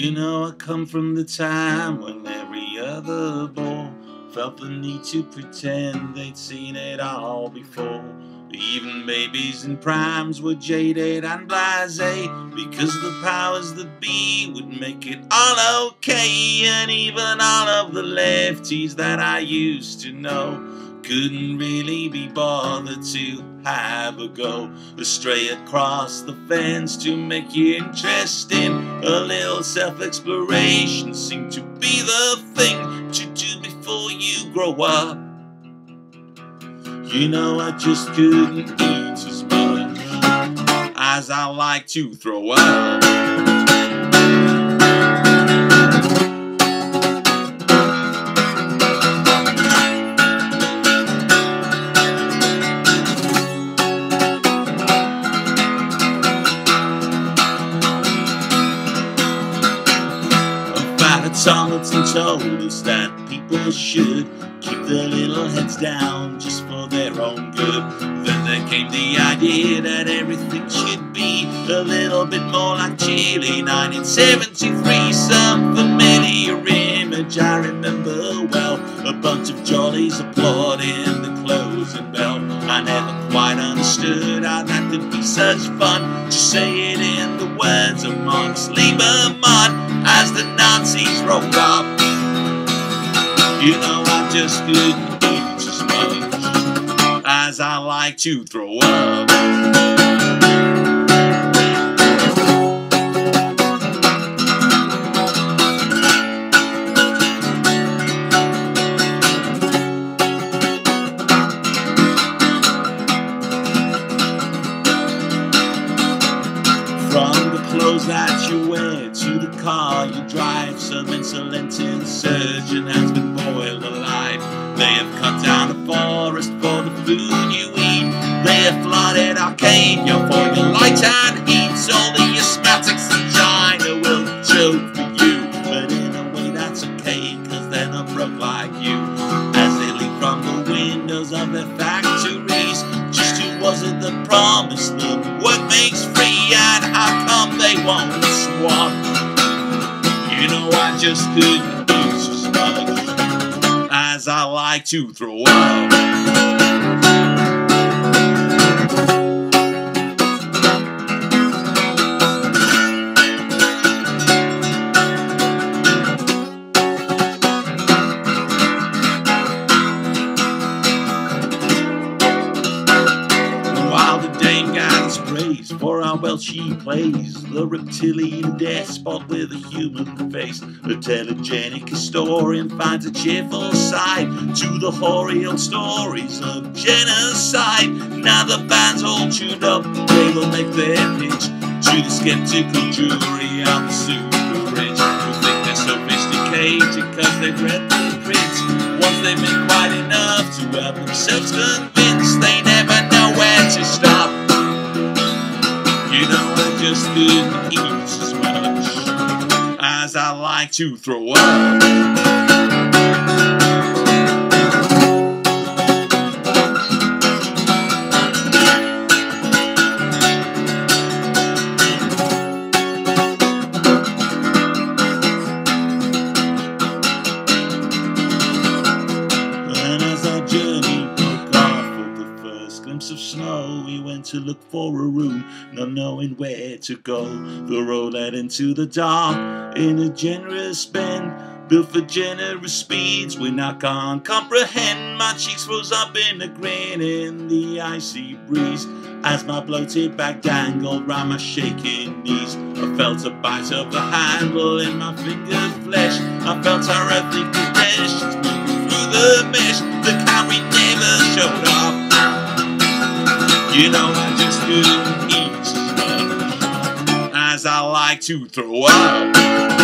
You know, I come from the time when every other boy felt the need to pretend they'd seen it all before. Even babies in primes were jaded and blasé, because the powers that be would make it all okay. And even all of the lefties that I used to know couldn't really be bothered to have a go. Stray across the fence to make it interesting. A little self-exploration seemed to be the thing to do before you grow up. You know, I just couldn't eat as much as I like to throw up. Tomlinson told us that people should keep their little heads down just for their own good. Then there came the idea that everything should be a little bit more like Chile. 1973, some familiar image I remember well. A bunch of jollies applauding the closing bell. I never quite understood how that could be such fun. Just say it in the words of Max Lieberman as the Nazis rolled up. You know, I just couldn't eat as much as I like to throw up. From the clothes that you wear to the car you drive, some insolent insurgent has been boiled alive. They have cut down the forest for the food you eat. They have flooded Arcadia for your light and heat. So the asthmatics in China will choke for you, but in a way that's okay, cause they're not broke like you. As they leap from the windows of their factories, just who was it that promised them work makes free? And how come they won't swap? You know, I just couldn't use as much as I like to throw up. For how well she plays the reptilian despot with a human face. The telegenic historian finds a cheerful side to the hoary old stories of genocide. Now the band's all tuned up, they will make their pitch to the skeptical jury of the super rich, who think they're sophisticated cause they've read the print. Once they've been quite enough to have themselves convinced, they never know where to stop. You know, I just couldn't eat as much as I like to throw up. And as our journey broke off with the first glimpse of snow, we went to look for a room, not knowing where to go. The road led into the dark in a generous bend, built for generous speeds we now can't comprehend. My cheeks rose up in a grin in the icy breeze as my bloated back dangled round my shaking knees. I felt a bite of the handle in my finger flesh. I felt our earthly conditions moving through the mesh. The Camry never showed up. You know, I just couldn't eat as much as I like to throw up.